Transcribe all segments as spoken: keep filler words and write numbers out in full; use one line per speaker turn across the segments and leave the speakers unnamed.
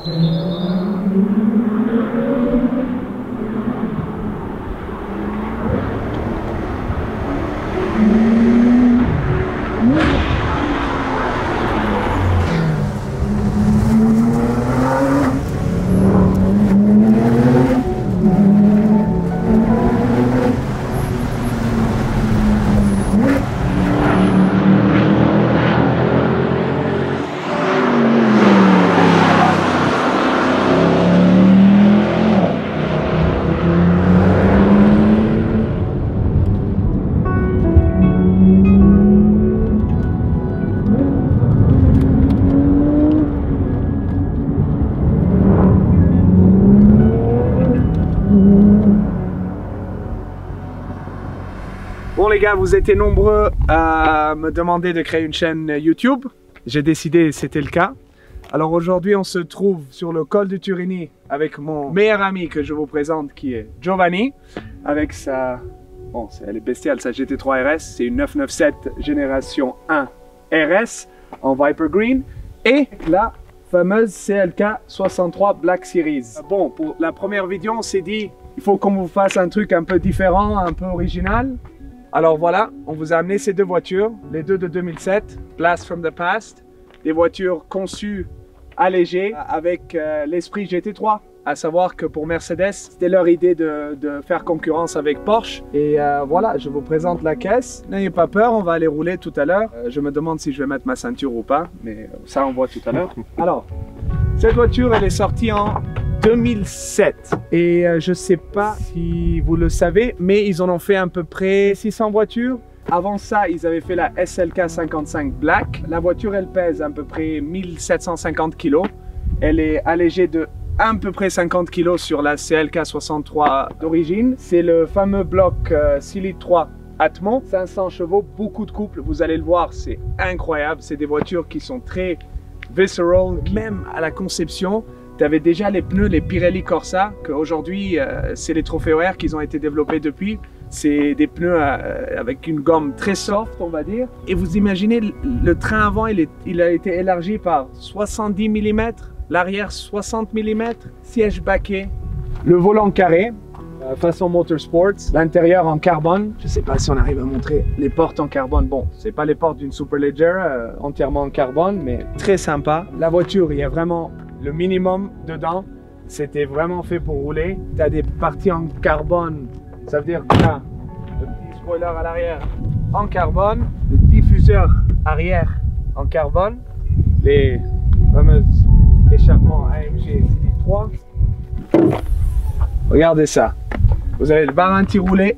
Bon les gars, vous étiez nombreux à me demander de créer une chaîne YouTube. J'ai décidé, c'était le cas. Alors aujourd'hui, on se trouve sur le col du Turini avec mon meilleur ami que je vous présente qui est Giovanni. Avec sa... Bon, elle est bestiale, sa G T trois R S. C'est une neuf cent quatre-vingt-sept génération un R S en Viper Green. Et la fameuse C L K soixante-trois Black Series. Bon, pour la première vidéo, on s'est dit, il faut qu'on vous fasse un truc un peu différent, un peu original. Alors voilà, on vous a amené ces deux voitures, les deux de deux mille sept, Blast from the Past, des voitures conçues allégées avec euh, l'esprit G T trois. À savoir que pour Mercedes, c'était leur idée de, de faire concurrence avec Porsche. Et euh, voilà, je vous présente la caisse. N'ayez pas peur, on va aller rouler tout à l'heure. Euh, je me demande si je vais mettre ma ceinture ou pas, mais ça on voit tout à l'heure. Alors, cette voiture, elle est sortie en deux mille sept et euh, je sais pas si vous le savez, mais ils en ont fait à peu près six cents voitures. Avant ça, ils avaient fait la S L K cinquante-cinq Black. La voiture, elle pèse à peu près mille sept cent cinquante kilos. Elle est allégée de à peu près cinquante kilos sur la C L K soixante-trois d'origine. C'est le fameux bloc euh, six litres trois Atmo, cinq cents chevaux, beaucoup de couple. Vous allez le voir, c'est incroyable. C'est des voitures qui sont très visceral, même à la conception. Tu avais déjà les pneus, les Pirelli Corsa, qu'aujourd'hui, euh, c'est les Trofeo R qui ont été développés depuis. C'est des pneus euh, avec une gomme très soft, on va dire. Et vous imaginez, le, le train avant, il, est, il a été élargi par soixante-dix millimètres, l'arrière soixante millimètres, siège baquet, le volant carré, euh, façon motorsports, l'intérieur en carbone. Je ne sais pas si on arrive à montrer les portes en carbone. Bon, c'est pas les portes d'une Superleggera euh, entièrement en carbone, mais très sympa. La voiture, il y a vraiment le minimum dedans. C'était vraiment fait pour rouler. Tu as des parties en carbone. Ça veut dire que tu as le petit spoiler à l'arrière en carbone, le diffuseur arrière en carbone, les fameux échappements A M G C D trois. Regardez ça. Vous avez le bar anti-roulé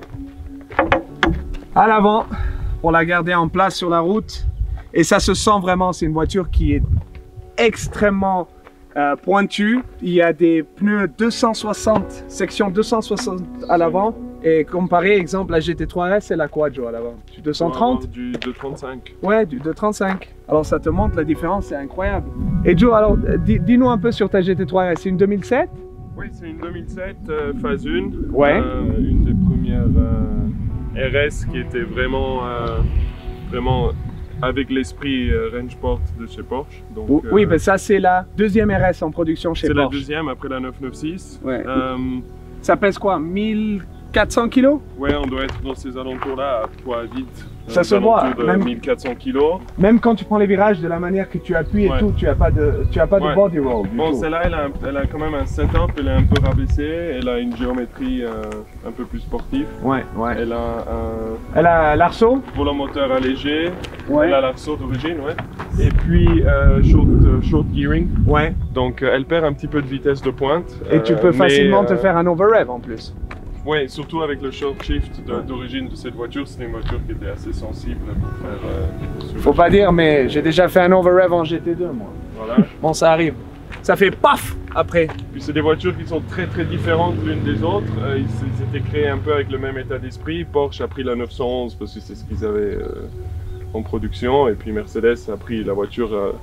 à l'avant pour la garder en place sur la route. Et ça se sent vraiment, c'est une voiture qui est extrêmement euh, pointue. Il y a des pneus deux cent soixante, section deux cent soixante à l'avant. Et comparé, exemple, la G T trois R S, c'est la quoi, Joe, à l'avant? Du deux cent trente?
Du deux trente-cinq.
Ouais, du deux trente-cinq. Alors ça te montre la différence, c'est incroyable. Et Joe, alors, dis-nous un peu sur ta G T trois R S. C'est une deux mille sept?
Oui, c'est une deux mille sept, euh, phase un.
Ouais.
Euh, une des premières euh, R S qui était vraiment, euh, vraiment avec l'esprit euh, Rangeport de chez Porsche. Donc,
oui,
euh,
oui, mais ça, c'est la deuxième R S en production chez
Porsche. C'est la deuxième après la neuf cent quatre-vingt-seize.
Ouais.
Euh,
ça pèse quoi? mille quatre cents kilos?
Ouais, on doit être dans ces alentours-là, à poids vide.
Ça se voit,
de
même
mille quatre cents kilos.
Même quand tu prends les virages, de la manière que tu appuies et
ouais.
tout, tu n'as pas de, tu as pas
ouais.
de body roll. Du
bon,
tout.
celle-là, elle, elle a quand même un setup, elle est un peu rabaissée, elle a une géométrie euh, un peu plus sportive.
Ouais, ouais.
Elle a un
elle a l'arceau,
volant moteur allégé,
ouais.
Elle a l'arceau d'origine, ouais. Et puis euh, short, euh, short gearing.
Ouais.
Donc euh, elle perd un petit peu de vitesse de pointe.
Et euh, tu peux facilement
mais,
te
euh,
faire un over-rev en plus.
Oui, surtout avec le short shift d'origine de cette voiture, c'était une voiture qui était assez sensible pour faire... Euh,
Faut pas dire, mais j'ai déjà fait un over-rev en G T deux, moi.
Voilà.
Bon, ça arrive. Ça fait paf après.
Puis c'est des voitures qui sont très très différentes l'une des autres. Euh, ils, ils étaient créés un peu avec le même état d'esprit. Porsche a pris la neuf cent onze parce que c'est ce qu'ils avaient euh, en production. Et puis Mercedes a pris la voiture euh,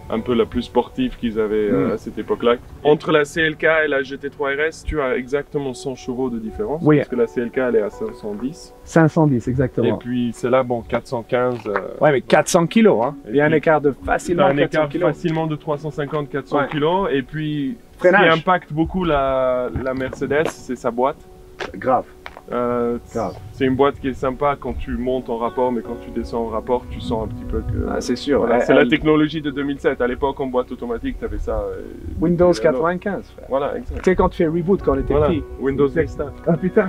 un peu la plus sportive qu'ils avaient euh,
Mm.
à cette époque-là. Entre la C L K et la G T trois R S, tu as exactement cent chevaux de différence.
Oui.
Parce que la C L K, elle est à cinq cent dix.
cinq cent dix,
Et
exactement.
puis celle-là, bon, quatre cent quinze. Euh,
Ouais, mais quatre cents kilos, hein.
Et
Il y a un
puis,
écart de
t'as
facilement
un
quatre cents
écart
kilos.
facilement de trois cent cinquante à quatre cents
Ouais.
kilos. Et puis, ce
Freinage.
qui impacte beaucoup la, la Mercedes, c'est sa boîte.
Grave.
Euh,
Grave.
c'est une boîte qui est sympa quand tu montes en rapport, mais quand tu descends en rapport, tu sens un petit peu que...
Ah, c'est sûr.
Voilà,
Elle-
c'est la
elle-
technologie de deux mille sept. À l'époque, en boîte automatique, tu avais ça. euh,
Windows
depuis-
quatre-vingt-quinze, frère.
Voilà, exact.
Tu sais, quand tu fais reboot quand on était
Voilà,
petit.
Windows
Exact.
Vista.
Ah putain.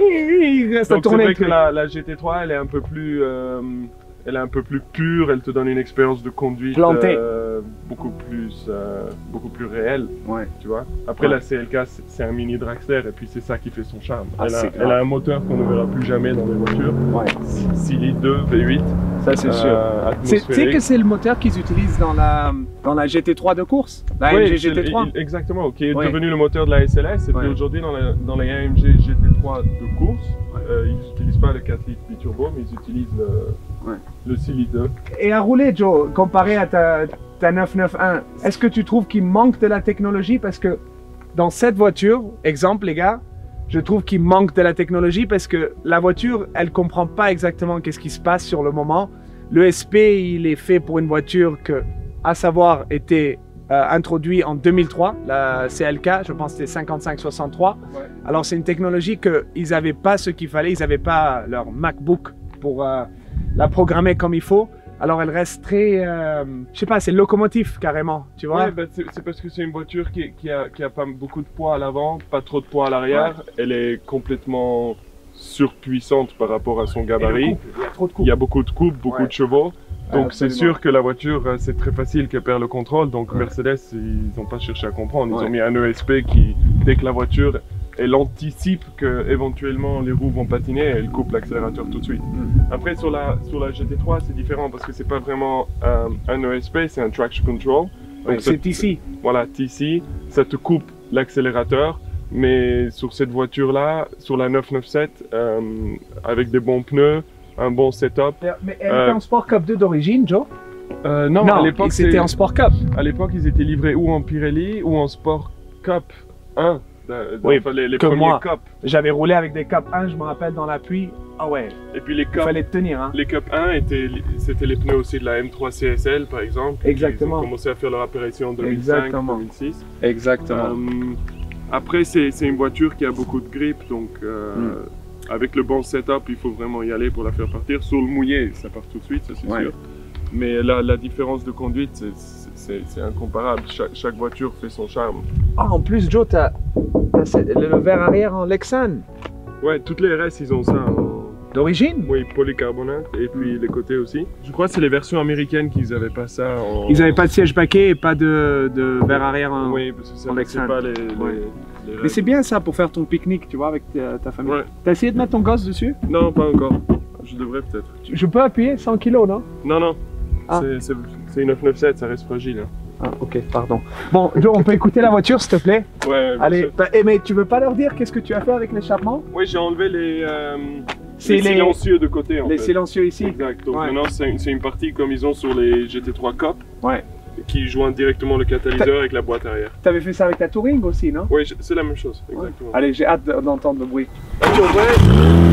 Il reste à
Donc c'est
tourner.
vrai
le
que
truc.
la, la G T trois, elle est un peu plus, euh, elle est un peu plus pure. Elle te donne une expérience de conduite
Plantée.
euh, beaucoup plus, euh, beaucoup plus réelle.
Ouais.
Tu vois. Après
Ouais.
la C L K, c'est c'est un mini dragster et puis c'est ça qui fait son charme.
Ah,
elle, a,
c'est
elle
grave.
a un moteur qu'on ne verra plus jamais dans les voitures.
Ouais.
six litres deux V huit.
Ça, c'est sûr.
euh,
C'est- Tu sais
atmosphérique.
que c'est le moteur qu'ils utilisent dans la, dans la G T trois de course, la
Oui,
M G
c'est
G T trois.
le- Exactement, qui est
Ouais.
devenu le moteur de la S L S. Et puis
Ouais.
aujourd'hui, dans la, dans la A M G G T trois de course, euh, ils n'utilisent pas le quatre litres biturbo, mais ils utilisent le,
Ouais.
le six litres deux.
Et à rouler, Joe, comparé à ta, ta neuf cent quatre-vingt-onze, est-ce que tu trouves qu'il manque de la technologie? Parce que dans cette voiture, exemple les gars, je trouve qu'il manque de la technologie parce que la voiture, elle comprend pas exactement qu'est-ce qui se passe sur le moment. Le S P, il est fait pour une voiture que, à savoir, était euh, introduit en deux mille trois, la C L K, je pense que c'était cinquante-cinq soixante-trois.
Ouais.
Alors c'est une technologie qu'ils n'avaient pas ce qu'il fallait, ils n'avaient pas leur MacBook pour euh, la programmer comme il faut. Alors elle reste très, euh, je sais pas, c'est locomotif carrément, tu vois.
Ouais, bah, c'est c'est parce que c'est une voiture qui, qui, a, qui a pas beaucoup de poids à l'avant, pas trop de poids à l'arrière. Elle est complètement surpuissante par rapport à son
Et le
gabarit.
couple, il y a trop de
Il
coups.
y a beaucoup de coupes, beaucoup
Ouais.
de chevaux. Donc c'est
Absolument.
sûr que la voiture, euh, c'est très facile qu'elle perd le contrôle. Donc
Ouais.
Mercedes, ils n'ont pas cherché à comprendre. Ils
Ouais.
ont mis un E S P qui, dès que la voiture, elle anticipe que éventuellement les roues vont patiner, elle coupe l'accélérateur tout de suite.
Mm.
Après sur la, sur la G T trois, c'est différent parce que c'est pas vraiment euh, un E S P, c'est un traction control.
Ouais,
Donc ça-
c'est ici.
Voilà, T C, ça te coupe l'accélérateur. Mais sur cette voiture-là, sur la neuf cent quatre-vingt-sept, euh, avec des bons pneus, un bon setup.
Mais elle
Euh,
était en Sport Cup deux d'origine, Joe?
Euh, non, à l'époque,
c'était
c'est-
en Sport Cup.
à l'époque, ils étaient livrés ou en Pirelli ou en Sport Cup un. de- de-
Oui,
enfin, les, les
que
premiers
moi.
Cup.
J'avais roulé avec des Cup un, je me rappelle, dans la pluie. Ah ouais,
Et puis les
il
Cup,
fallait tenir, hein.
les Cup un, étaient, c'était les pneus aussi de la M trois C S L, par exemple.
Exactement.
Ils ont commencé à faire leur apparition en deux mille cinq,
Exactement.
deux mille six.
Exactement.
Euh, après, c'est c'est une voiture qui a beaucoup de grip, donc euh,
Mm.
avec le bon setup, il faut vraiment y aller pour la faire partir. Sur le mouillé, ça part tout de suite, ça c'est
Ouais.
sûr. Mais la, la différence de conduite, c'est- c'est c'est incomparable. Chaque, chaque voiture fait son charme.
Ah, en plus, Joe, t'as t'as ce- le, le verre arrière en Lexan.
Ouais, toutes les R S, ils ont ça en
D'origine?
oui, polycarbonate et puis les côtés aussi. Je crois que c'est les versions américaines qu'ils n'avaient pas ça en...
Ils n'avaient pas de siège baquet et pas de, de verre arrière en...
Oui, parce que ça
en
ne
Lexan.
pas les, les,
Ouais.
les
Mais
restes.
c'est bien ça pour faire ton pique-nique, tu vois, avec ta, ta famille.
Ouais.
T'as essayé de mettre ton gosse dessus?
Non, pas encore. Je devrais peut-être.
Je peux appuyer cent kilos, non?
Non, non.
Ah.
C'est- C'est c'est une neuf cent quatre-vingt-sept, ça reste fragile. hein.
Ah, ok, pardon. Bon, Joe, on peut écouter la voiture, s'il te plaît?
Ouais, bien
Allez,
sûr.
bah, eh, mais tu veux pas leur dire qu'est-ce que tu as fait avec l'échappement?
Oui, j'ai enlevé les, euh,
C'est
les
les-
silencieux de côté en
Les
fait.
silencieux ici?
Exact. Donc
Ouais.
maintenant, c'est une, c'est une partie comme ils ont sur les G T trois Cup
Ouais.
qui joint directement le catalyseur avec la boîte arrière.
T'avais fait ça avec ta Touring aussi, non?
Oui, je- c'est la même chose. Exactement.
Allez, j'ai hâte de- d'entendre le bruit.
Voiture vraie.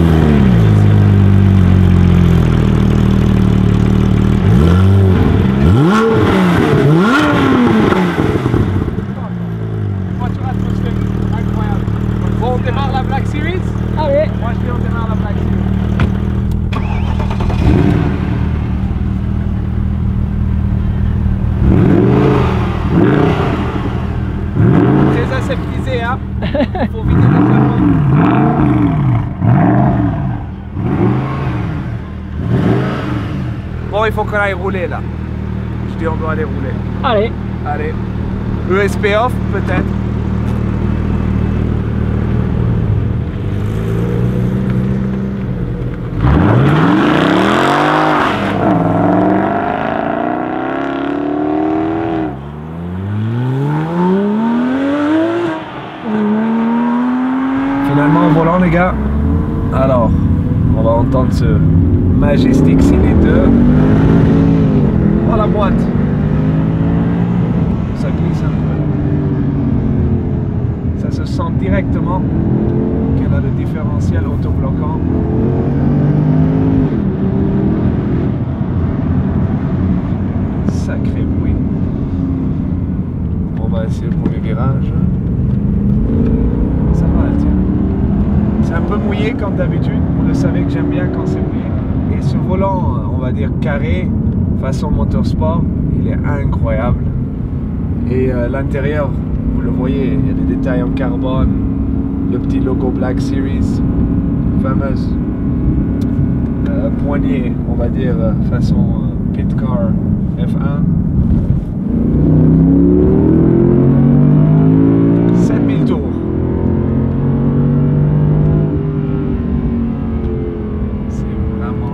Voiture atmosphérique, incroyable. Bon, on démarre la Black Series? Allez. Moi, je dis on démarre la Black Series. Très aseptisé, hein? Il faut vider les chapeaux. Bon, il faut qu'on aille rouler là. Je dis on doit aller rouler.
Allez.
Allez. E S P off peut-être. Finalement en volant les gars. Alors, on va entendre ce Majestic C D deux. Oh la boîte. également, qu'elle a le différentiel autobloquant. Sacré bruit. On va essayer le premier virage. Ça va, tiens. C'est un peu mouillé comme d'habitude. Vous le savez que j'aime bien quand c'est mouillé. Et ce volant, on va dire carré, façon motorsport, il est incroyable. Et euh, l'intérieur, vous le voyez, il y a des détails en carbone, le petit logo Black Series, fameuse euh, poignée, on va dire, euh, façon euh, pit car F un. sept mille tours. C'est vraiment...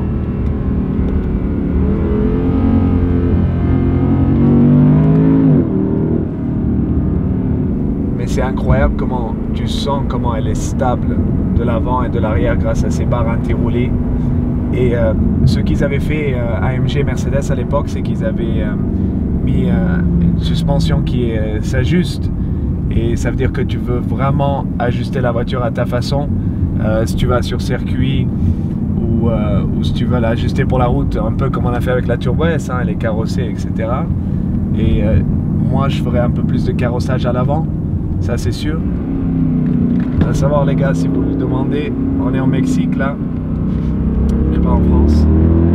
Mais c'est incroyable comment tu sens comment elle est stable de l'avant et de l'arrière grâce à ces barres anti-roulées. Et euh, ce qu'ils avaient fait euh, A M G Mercedes à l'époque, c'est qu'ils avaient euh, mis euh, une suspension qui euh, s'ajuste. Et ça veut dire que tu veux vraiment ajuster la voiture à ta façon. Euh, si tu vas sur circuit ou, euh, ou si tu veux l'ajuster pour la route, un peu comme on a fait avec la Turbo S, hein, elle est carrossée, et cetera. Et euh, moi, je ferais un peu plus de carrossage à l'avant, ça c'est sûr. À savoir les gars, si vous le demandez, on est en Mexique là. Pas en France.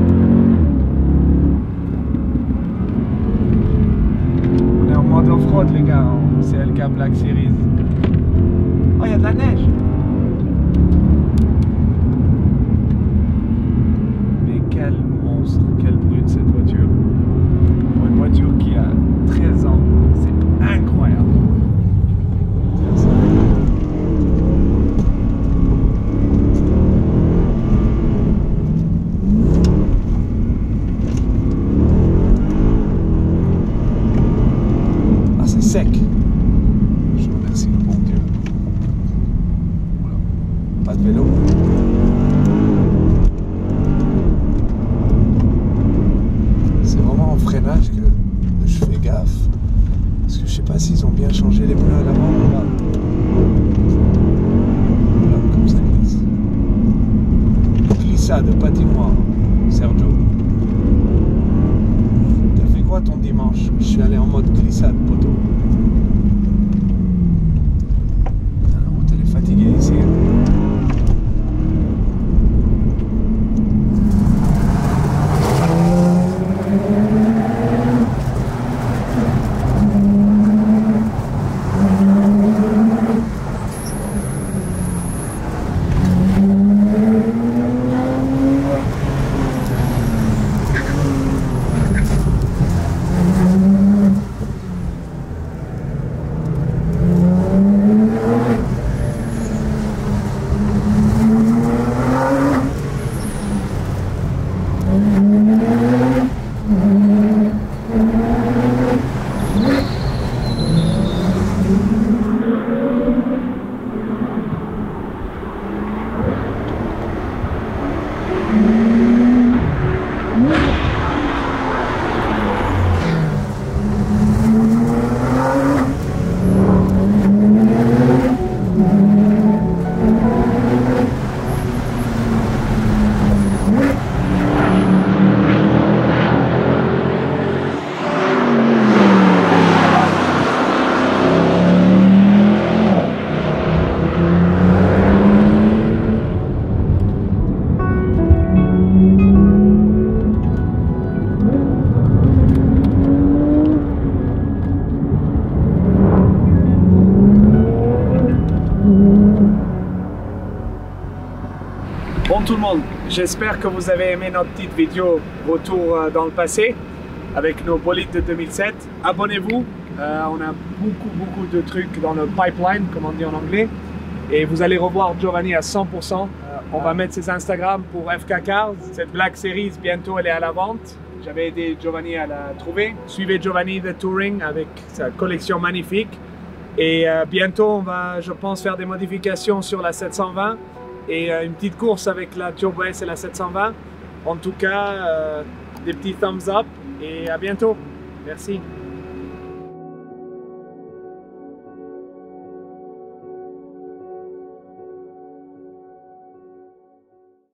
On est en mode off-road les gars, en C L K Black Series. Oh, il y a de la neige. Mais quel monstre, quel brut cette voiture. Pour une voiture qui a treize ans, c'est incroyable. Sec. Je remercie le bon Dieu. Voilà. Pas de vélo. C'est vraiment en freinage que je fais gaffe. Parce que je sais pas s'ils ont bien changé les pneus à l'avant ou pas. Voilà, comme ça glisse. Glissade, pas dis-moi, Sergio. T'as fait quoi ton dimanche? Je suis allé en mode glissade, poteau. Fatigué ici. Bon tout le monde, j'espère que vous avez aimé notre petite vidéo retour dans le passé avec nos bolides de deux mille sept. Abonnez-vous, euh, on a beaucoup beaucoup de trucs dans le pipeline, comme on dit en anglais. Et vous allez revoir Giovanni à cent pour cent. Euh, on va mettre ses Instagram pour F K Cars. Cette Black Series, bientôt elle est à la vente. J'avais aidé Giovanni à la trouver. Suivez Giovanni The Touring avec sa collection magnifique. Et euh, bientôt on va, je pense, faire des modifications sur la sept cent vingt. Et euh, une petite course avec la Turbo S et la sept cent vingt. En tout cas, euh, des petits thumbs up et à bientôt. Merci.